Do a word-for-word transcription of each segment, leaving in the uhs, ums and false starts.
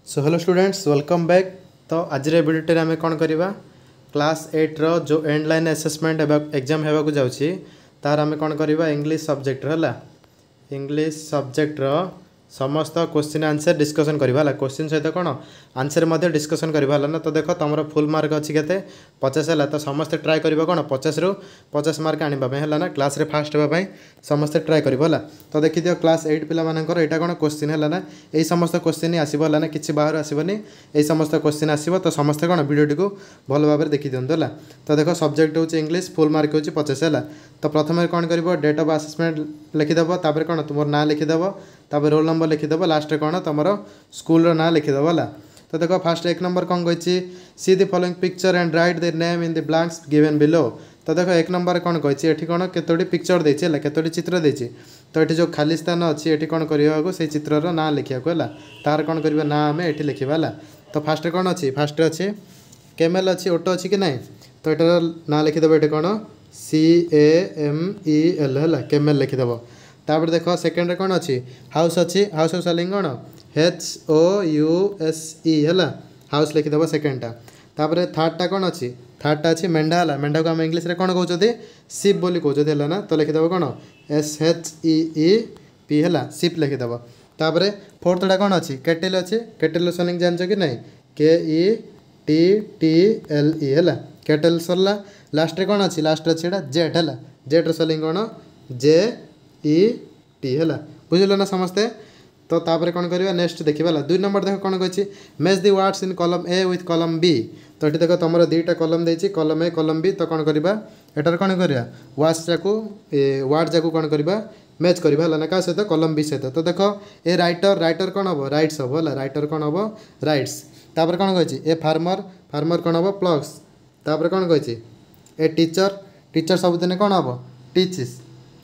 सो hello students welcome back. तो आज भिडियोटे आम कौन करवा क्लास एट रो जो एंड लाइन असेसमेंट एग्जाम होगा जाऊँगी तार आम कौन करवा इंग्लिश सब्जेक्ट है इंग्लिश सब्जेक्ट रो समस्त क्वेश्चन आंसर डिस्कसन करवा क्वेश्चन सहित कौन आंसर डिस्कसन करवा ना। तो देख तुम फुल मार्क अच्छी के पचास है तो समस्ते ट्राए कर कौन पचास रु पचास मार्क आने है ना क्लास रे फास्ट होगापी समस्ते ट्राए कर। तो देखी दियो क्लास एट पिला मानकर यहाँ कौन क्वेश्चन है ना यही समस्त क्वेश्चन ही आसो है ना कि बाहर आसबनी यही समस्त क्वेश्चन आसो। तो समस्ते कौन वीडियो को भल भाव में देखी दिंतु है। तो देख सब्जेक्ट हूँ इंग्लिश फुल मार्क हूँ पचास है। तो प्रथम कौन कर डेट ऑफ असेसमेंट लिखिदेव तापर कौन तुम ना लिखिदेव तापर रोल नंबर लिखिदेव लास्ट कौन तुम स्कूल ना लिखिदेव है। तो देखो फास्ट एक नंबर कौन कही see the following picture and write the name in the blanks given below. तो देखो एक नंबर कौन कही ये कौन केतोटी पिक्चर देती है केतोटी चित्र देती। तो ये जो खाली स्थान अच्छी ये कौन करने से चित्रर ना लिखा है तार कौन करवा ना आम ये लिखा है। तो फास्ट कौन अच्छी फास्ट अच्छी केमेल अच्छी ओटो अच्छी कि नहीं। तो यार ना लिखिदेव ये कौन C A M E L है केमेल लिखिदेव। तापर देख सेकेंड कौन अच्छी हाउस अच्छी हाउस स्पेलिंग कौन H O U S E है हाउस लिखिदेव सेकेंडटा। तापर थार्डटा कौन अच्छी थार्डटा अच्छी मेंढा है मेंढा को आम इंग्लीश रे कौन कहते सिप बोली कहते है ना। तो लिखिदेव कौन S H E E P है सिप लिखिदेव। तापर फोर्थटा कौन अच्छी केटेल अच्छी केटेल स्पेलिंग जान कि नहीं K E T T L E है केटेल सरला। लास्ट रे कौन अच्छी लास्ट अच्छी जेट है जेट स्पेलिंग कौन जे ई टी है बुझल ना समस्ते। तो तापर कौन करवा नेक्स्ट देखा दुई नंबर देख कौन कही मैच दी वर्ड्स इन कलम ए विथ कलम बी। तो ये देख तुम दुईटा कलम देती कलम ए कलम बी। तो कौन करवा एटार कौन करवा वार्ड्स जाकू वार्ड जाकू कौन करवा मैच करवा है ना क्या सहित कलम बी सहित। तो देख ए राइटर राइटर कौन हम राइट्स हम है राइटर कौन हम राइट्स। तापर कौन कही ए फार्मर फार्मर कौन हम प्लग्स। तापर कौन कही ए टीचर टीचर सबुदिन कौन हम टीचिस।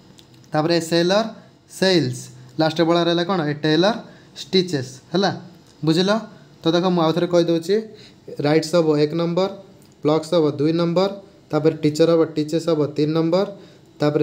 तापर ए सेलर सेल्स लास्ट बड़ा रहा कौन ए टेलर स्टिचेस है बुझल। तो देख मुझे आउे कहीदे राइट्स हम एक नंबर प्लग्स हम दुई नंबर तापर टीचर हम टीचेस हम तीन नंबर तापर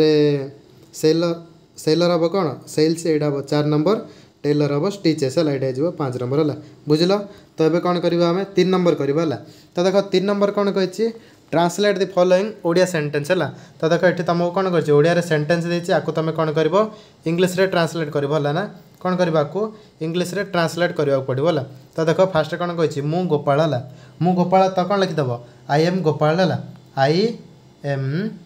सेलर सेलर हम कौन सेल्स यहाँ हम चार नंबर टेलर हम स्टिचेस है ये पाँच नंबर है बुझल। तो ये कौन करवा आम तीन नंबर करवा है। तो देख तीन नंबर कौन कही translate the following Odia sentence है। तो देख ये तुमको कौन कर ओडिया सेंटेंस देती आपको तुम कौन कर इंग्लीश रे ट्रांसलेट कर ना कौन करवा को इंग्लीश रे ट्रांसलेट करने पड़ो है। तो देख फास्ट कौन कही मु गोपाल है मु गोपाल तो कौन लिखिदेव आई एम गोपाल है I am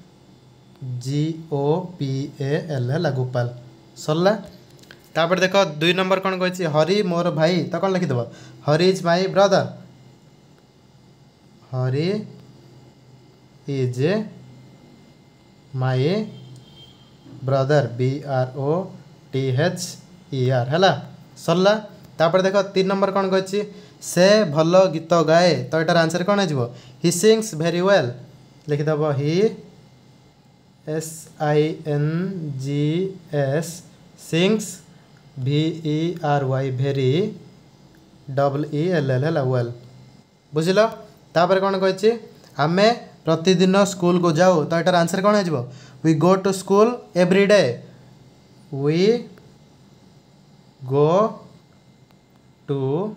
G O P A L है गोपाल सरला। तापर देख दुई नंबर कौन कही हरि मोर भाई तो कौन लिखिदेव Hari is my brother Hari is my brother B R O T H E R है सरला। तापर देख तीन नंबर कौन कही से भल गीत गाए। तो यार आंसर कौन हो ही सिंग्स भेरी वेल लिखिदेव he S I N G S sings V E R Y very W E L L है वेल बुझल। तापर कौन कही आमे प्रतिदिन स्कूल को जाऊ। तो यार आंसर कौन हो we go to school every day we go to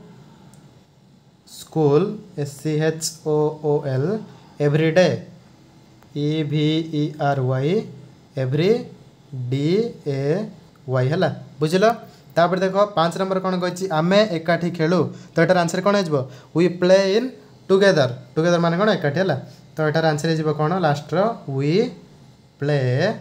school S C H O O L every day E V E R Y every D A Y है बुझल। तापर देख पाँच नंबर कौन कही आमे एकाठी खेलु। तो यार आंसर कौन हो we play in together together माने कौन एकाठी है। तो यार आंसर हो कौन last we play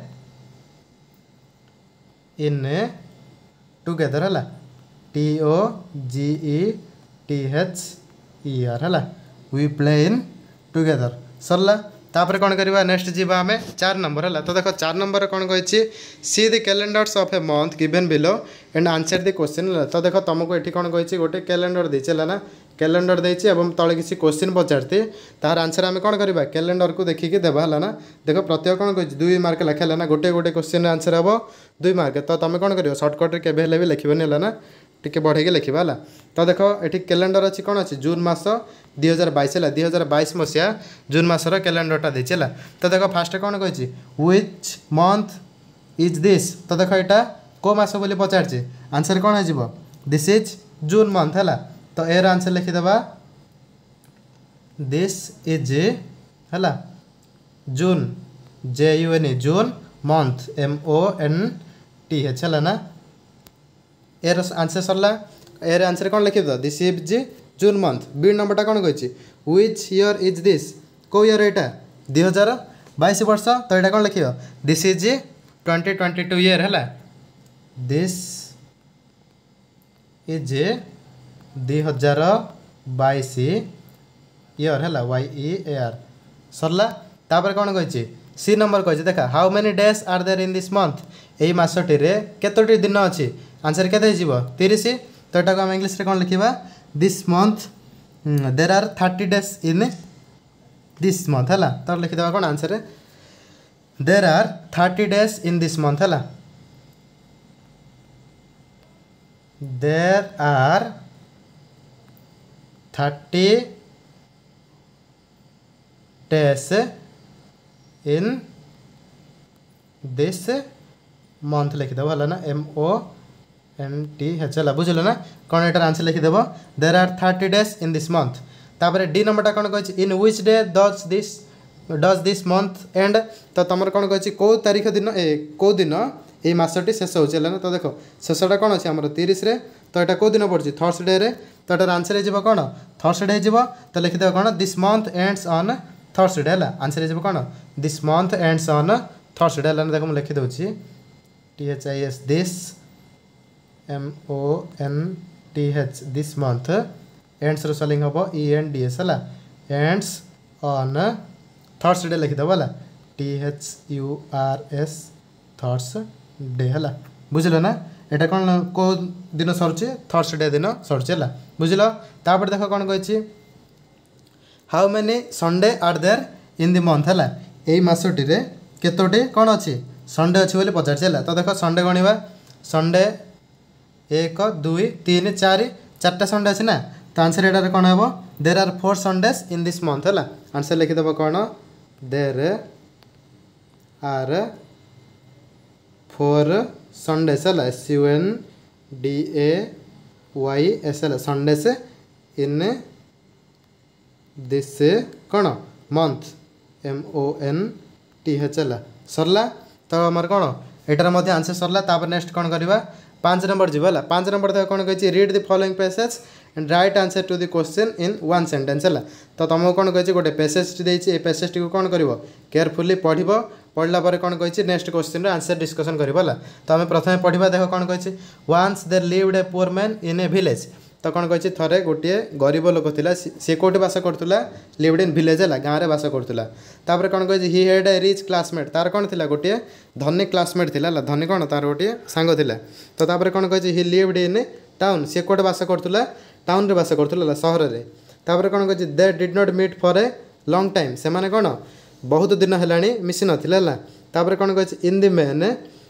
in together है T O G E T H E R है वी प्ले इन टुगेदर सरला। तापर कौन करवा नेक्स्ट जीवा आम चार नंबर है। तो देख चार नंबर कौन कही see the calendars of a month given below and answer the question. तो देख तुमको ये कौन कही गोटे कैलेंडर देती है ना कैलेंडर देती एवं तले किसी क्वेश्चन पचारती तार आंसर आम कौन करवा कैलेंडर को देखिकी देवा है ना। देख प्रत्येक कौन कही दुई मार्क लिखा ना गोटे गोटे क्वेश्चन आंसर हम दुई मार्क। तो तुम कौन कर सर्टकट केवे भी लिखनी है ना टी बढ़े लिखा है। तो देख ये कैलेंडर अच्छी कौन अच्छी जून मस दुई हजार बैश है दुई हजार बैश मसीहा जून मसर कैलेंडरटा देती है। तो देख फास्ट कौन कही व्हिच मंथ इज दिस। तो देख यहाँ को मस बोली पचार आंसर कौन हो दिस इज जून मंथ है तो एर आंसर लिखिदेवा दिस इज है June J U N June month M O N T H है ना एर आंसर सरला एर आंसर कौन लिखि this is June month B नंबरटा कौन कही व्हिच ईयर इज दिस को ईयर यहाँ दुई हजार बाईस वर्ष तो यहाँ कौन लिख this is twenty twenty two year है दिस इज दुई हजार बाईस ईयर है वाई ई ए आर सरला तापर कौन कही सी नंबर कही देखा how many days are there in this month यही मसटी केतोटी दिन अच्छी आंसर केते तीस तो यहाँ को आम इंग्लीश रे कौन लिखा this month there are thirty days in this month है तो लिखिदेवा कौन answer there are thirty days in this month है there are thirty days in this month लिखिदेव है ना M O N T H है बुझल ना कौन एटार आंसर लिखिदेव there are thirty days in this month तापर डी नंबरटा कौन कही in which day does this does this month end तो तुम कौन कही कौ तारीख दिन ए कौ दिन ये मसटी शेष हो ना तो देख शेषटा कौन अच्छे आम तीस तो यहाँ कौ दिन पड़ी थर्सडे रे तो यहाँ आंसर हो कौन थर्सडे हो तो लिखिदेव कौन this month ends on Thursday है आंसर हो कौन this month ends on Thursday है देख मुझे लिखिदे T H I S this M O N T H this month ends spelling हम ई एन डी एस है एंड्स ऑन थर्सडे लिखिदेव है T H U R S Thursday है बुझल ना यहाँ कौन कौ दिन सरुचे थर्सडे दिन सरुचे है बुझल तापर देख कौन कही how many Sunday are there in the month है यही मसटी केतोटी कौन अच्छी संडे अच्छी बोली पचार है तो देख संडे गणवा संडे एक दुई तीन चार चार्टा संडे अच्छी ना तो आंसर यहाँ कौन हे there are four Sundays in this month है आंसर लिखिदेव कौन देर आर फोर संडेज है S U N D A Y S L Sundays in this कौन month M O N T H है सरला तो आमर कौन एटार आंसर सरला तापर नेक्स्ट कौन करवा पाँच नंबर जीव है पाँच नंबर देख कौन कही read the following passage and write answer to the question in one sentence है तो तुमको कौन कही गोटे पैसेज देती पैसेज टी कौन कर केयरफुली पढ़ पढ़ला पर कौन कही नेक्स्ट क्वेश्चन आंसर डिस्कसन कर तो आम प्रथम पढ़ा देख कौन कही once there lived a poor man in a village तो कौन कही थे गोटे गरीब लोक था सी कौटी बास करूला लिव्ड इन विलेज है गाँव में बास करूला तापर कौन कही हि हैड ए रिच क्लासमेट तार कौन थी गोटे धनी क्लासमेट थी धनी कौन तार गोटे सांग थिला तो तापर कौन कही हि लिव्ड इन टाउन सी कौटे बास करूला टाउन रे बास करूला सहर में तापर कौन कही they did not meet for a long time से माने कौन बहुत दिन है मिसी नाला तापर कौन कही in the men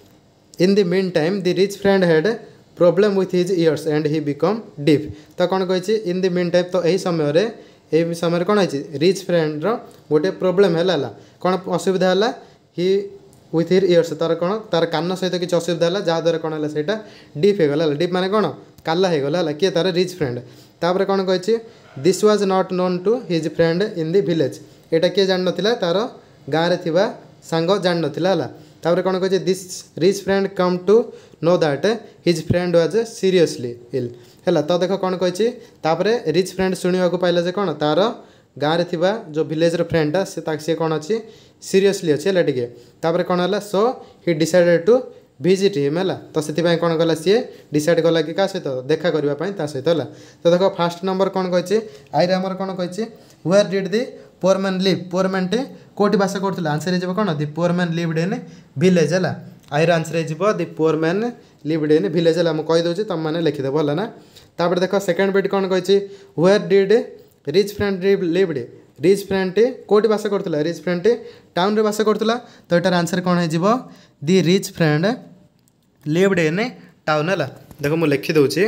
in the meantime the rich friend had problem with his ears and he become deaf तो कौन कही इन दि मीन टाइम तो यही समय यही समय कौन है रिच फ्रेंड रो गोटे प्रोब्लेम है कौन असुविधा है हि विथ हिर इयर्स तार कौन तार कान सहित किसी असुविधा है जहाँद्वारा कौन है सहीटा डीप हो गला डीप माने कौन काला हो गला किए तार रिच फ्रेंड तापर कौन कही this was not known to his friend in the village यहाँ किए जान ना तार गाँव में थी सांग जान नाला तापर कौन कही this rich friend come to know that his friend was seriously ill है तो देख कौन कही तापर रिच फ्रेंड शुणा पाइला जे कौन तार गाँव में थी जो विलेज फ्रेंडटा सी कौन अच्छी सीरियसली अच्छी है टे तापर कौन है so he decided to visit him है तो से कौन कला सी डिसाइड कला कि क्या सहित देखा करने सहित है तो देख फास्ट नंबर कौन कही आई आमर कौन कही where did the poor man live poor man टे कौटी बास करूला आंसर हो कौन the poor man lived in village है आई आंसर हो the poor man lived in village है मुझे कहीदे तुम मैंने लिखिदेव है ना तापर देख सेकेंड बिट कौन कही where did rich friend lived rich friend टे कौटी बास करूला रिच फ्रेंड टे टाउन रे बास करूला तो यार आंसर कौन हो the rich friend lived in town है देख मुझे लिखिदे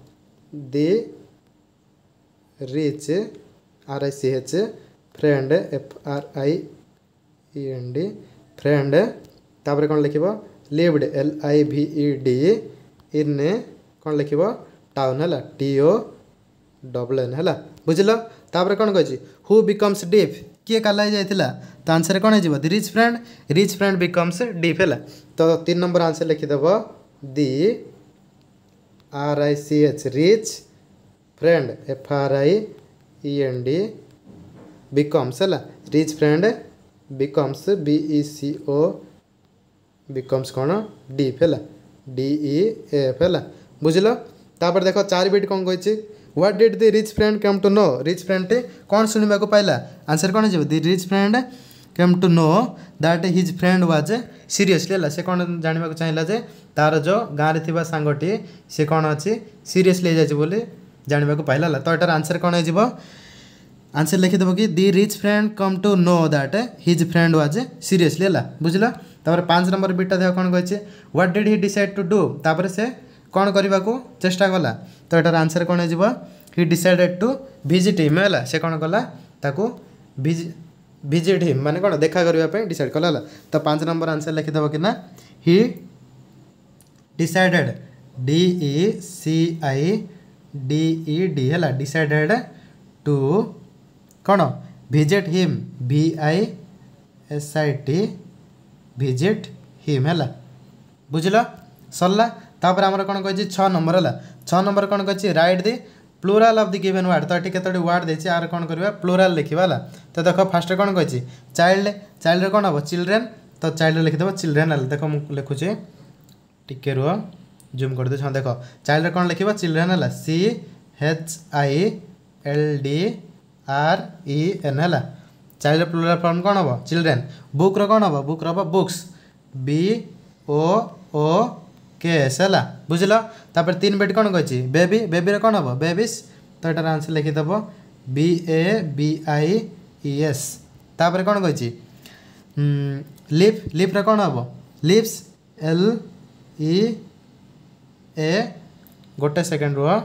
the rich R I C H friend F R I E N D friend तापर कौन लिख लिव्ड एल आई भी ई डी इन कौन लिख टाउन है टी ओ डबल एन है बुझल तापर कौन कही हु बिकम्स डीप किए काला ही जाइला तो आंसर कौन हो the rich friend rich friend becomes deaf है तो तीन नंबर आंसर लिखिदेव the R I C H rich friend F R I E N D becomes है rich friend becomes B E C O becomes कौन deaf है D E F है बुझल तापर देख चार बिट कौन कही what did the rich friend come to know rich friend टे कौन सुनवा को पाइला आंसर कौन हो the rich friend come to know that his friend was seriously है से कौन जानवा चाहिए जे तार जो गाँव में थी सांगटी सी कौन अच्छी सीरियसली जाइए जानवा को पाइला तो यार आंसर कौन हो आंसर लिखिदेव कि the rich friend come to know that his friend was seriously है बुझल तापर पाँच नंबर बिटा देख कौन कही what did he decide to do तापर से कौन करने को चेष्टा कला तो यार आंसर कौन हो he decided to visit him है से कौन कला ताकू विजिट हिम माने कौन देखा करने डिसाइड कला तो पाँच नंबर आंसर लिखिदेव कि ना ही decided D E C I D E D है डिसाइडेड टू कौन विजिट हिम भी I S I T visit him है बुझल सरला तापर आमर कौन कही छः नंबर है छः नंबर कौन कही write the plural of the given word तो ये केतोटी वर्ड देछि आर कौन करबा प्लूराल लिखिबा ला तो देखो फास्ट कौन कही चाइल्ड चाइल्ड कौन हम चिल्ड्रेन तो चाइल्ड लिखिदेव चिल्ड्रेन है देखो मुझे लिखुचे टिके रुह जूम कर दे देख चाइल्ड कौन लिख चिल्ड्रेन है C H I L D R E N है चाइल्ड प्लूराल फॉर्म कौन हम चिल्ड्रेन बुक रो कौन हम बुक रो books B O O K S है बुझल तापर तीन बेट कौन कही बेबी बेबी रे कौन हम बेबीस तो यार आंसर लिखिदेव B A B I E S तापर कौन कही लिप लिप रे कौन हम लिप्स एल ई ए गोटे सेकेंड रुह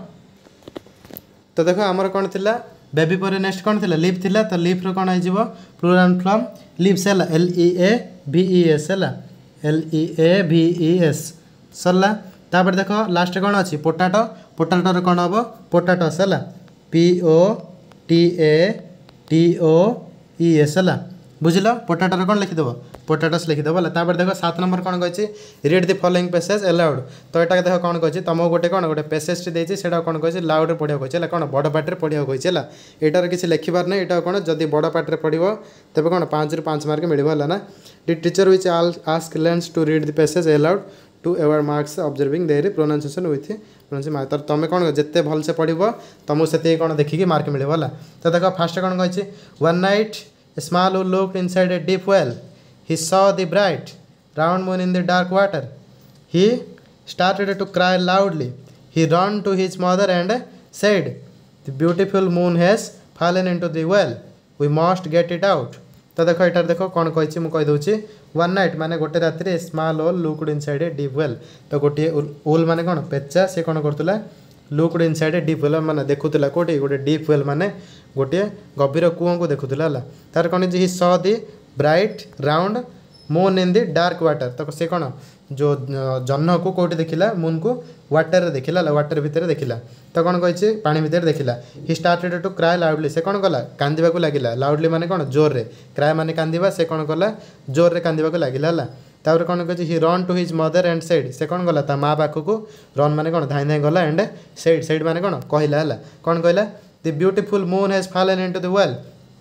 तो देख आमर कौन थी बेबी पर नेक्स्ट कौन थी लिप थी तो लिप रो कौन हो प्लूराल फॉर्म लिप्स है L E A V E S है L E A V E S सरला तापर देख लास्ट कौन अच्छी पोटाटो पोटाटो कौन हम पोटाटोस है P O T A T O E S है बुझल पोटाटो कौन लिखिदेव पोटाटोस लिखिदेव तापर देख सात नंबर कौन कही read the following passage aloud तो यहाँ देख कौन कही तुमको गोटे कौन गोटे पैसेज देती से कौन कही लाउड पढ़ा कही कौन बड़ पार्टी पढ़ा कही यार किसी लिखिबार नहीं यहाँ कौन जदि बड़ पार्टी पढ़ो तेज कौन पाँच रु पाँच मार्क मिले ना the teacher which ask learners to read the passage aloud to award marks observing their pronunciation with pronunciation mark तो तुम कौन जिते भलसे पढ़ो तुमको से कौन देखिए मार्क मिले तो देख फास्ट कौन कही one night small looked inside a deep well he saw the bright round moon in the dark water he started to cry loudly he ran to his mother and said the beautiful moon has fallen into the well we must get it out तो देख यार देख कौन कही मुझे कहीदे one night माने गोटे राति small owl looked inside a deep well तो गोटे ओल माने कौन पेचा से कौन करूला looked inside a deep well माने देखुला कोटी गोटे डीप वेल माने गोटे गभीर कूह को देखुला तार कौन he saw the bright round moon in the dark water तो से कौन जो जन्न को कौटी देखला मून को वाटर देखला वाटर भितर देखला तो कौन कही पानी भितर देखला he started to cry loudly से कौन कला कांदिबा को लागिला लाउडली माने कौन जोर रे क्राई माने कांदिबा से कौन कला जोर रे कांदिबा को लागिला हला तापर कौन कही he run to his mother and said से कौन गला ता माँ पाख को रन माने कौन धाई धाई गला एंड सेड सेड माने कौन कहला हला कौन कहला the beautiful moon has fallen into the well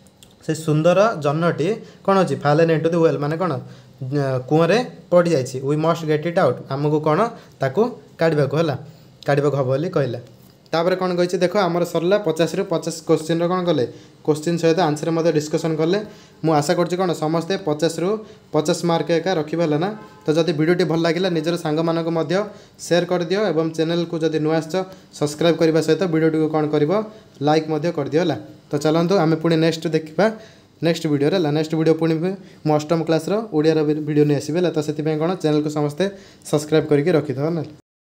से सुंदर जन्नटी कौन अच्छी फॉलन इनटू द वेल माने कौन कुआरे पड़ जाइए we must get it out आमको कौन ताकू काढ़ा को है काढ़ा हम बोली कहला तापर कौन कही देख आमर सरला पचास रु पचास क्वेश्चन कौन कले क्वेश्चन सहित आंसर मत डिस्कसन कले मुझे आशा करुँच कौन समस्ते पचास रु पचास मार्क एका रखिबा ना तो जब वीडियो भल लगे निजर सांग मानक शेयर कर दियो एवं चैनल को जब नुआ सब्सक्राइब करने सहित वीडियो कौन कर लाइक कर दियो है तो चलतु आम पुणी नेक्स्ट देखा नेक्स्ट वीडियो रे नेक्स्ट वीडियो पुणी मो अष्टम क्लास ओडिया वीडियो नहीं आसबे तो से कौन चैनल को समस्ते सब्सक्राइब करके रखी था ना।